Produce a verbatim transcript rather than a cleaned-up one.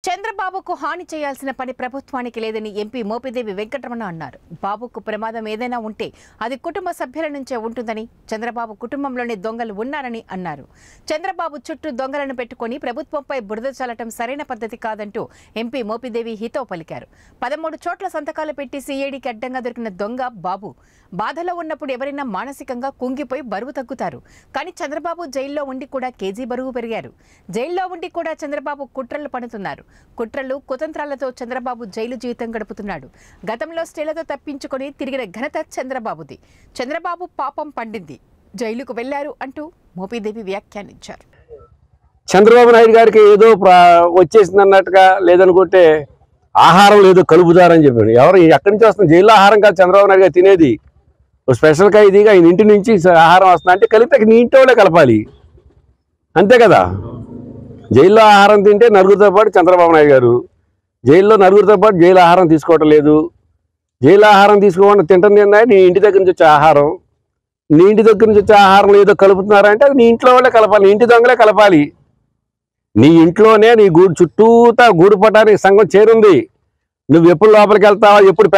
చంద్రబాబుకు హాని చేయాల్సిన పని ప్రభుత్వానికి లేదని ఎంపీ మోపిదేవి వెంకటరమణ అన్నారు. బాబుకు ప్రమాదం ఏదైనా ఉంటే అది కుటుంబ సభ్యుల నుంచే ఉంటుందని, చంద్రబాబు కుటుంబంలోని దొంగలు ఉన్నారని అన్నారు. చంద్రబాబు చుట్టూ దొంగలను పెట్టుకుని ప్రభుత్వంపై బురద చల్లటం సరైన పద్ధతి కాదంటూ ఎంపీ మోపిదేవి హితవు పలికారు. పదమూడు చోట్ల సంతకాలు పెట్టి సీఐడీకి అడ్డంగా దొరికిన దొంగ బాబు. బాధలో ఉన్నప్పుడు ఎవరైనా మానసికంగా కుంగిపోయి బరువు తగ్గుతారు. కానీ చంద్రబాబు జైల్లో ఉండి కూడా కేజీ బరువు పెరిగారు. జైల్లో ఉండి కూడా చంద్రబాబు కుట్రలు పడుతున్నారు. కుట్రలు కుతంత్రాలతో చంద్రబాబు జైలు జీవితం గడుపుతున్నాడు. గతంలో స్టేలతో తప్పించుకొని తిరిగిన ఘనత చంద్రబాబుది. చంద్రబాబు పాపం పండింది, జైలుకు వెళ్లారు అంటూ మోపిదేవి వ్యాఖ్యానించారు. చంద్రబాబు నాయుడు గారికి ఏదో వచ్చేసింది అన్నట్టుగా, లేదనుకుంటే ఆహారం లేదో కలుపుతారని చెప్పాడు. ఎవరు ఎక్కడి నుంచి వస్తుంది? జైల్లో ఆహారం కాదు చంద్రబాబు నాయుడు గారు తినేది. స్పెషల్ ఖైదీగా ఆయన ఇంటి నుంచి ఆహారం వస్తుంది అంటే కలిపితే నీ ఇంట్లో కలపాలి, అంతే కదా. జైల్లో ఆహారం తింటే నలుగురితో పాటు చంద్రబాబు నాయుడు గారు జైల్లో నలుగురితో పాటు జైలు ఆహారం తీసుకోవటం లేదు. జైలు ఆహారం తీసుకోకుండా తింటుంది ఏందా? నీ ఇంటి దగ్గర నుంచి వచ్చే ఆహారం. నీ ఇంటి దగ్గర నుంచి వచ్చే ఆహారం ఏదో కలుపుతున్నారంటే అది నీ ఇంట్లో వాళ్ళే కలపాలి, నీ ఇంటి దొంగలే కలపాలి. నీ ఇంట్లోనే నీ గూడు చుట్టూతా గూడు పట్టానికి సంఘం చేరుంది. నువ్వు ఎప్పుడు లోపలికి వెళ్తావా, ఎప్పుడు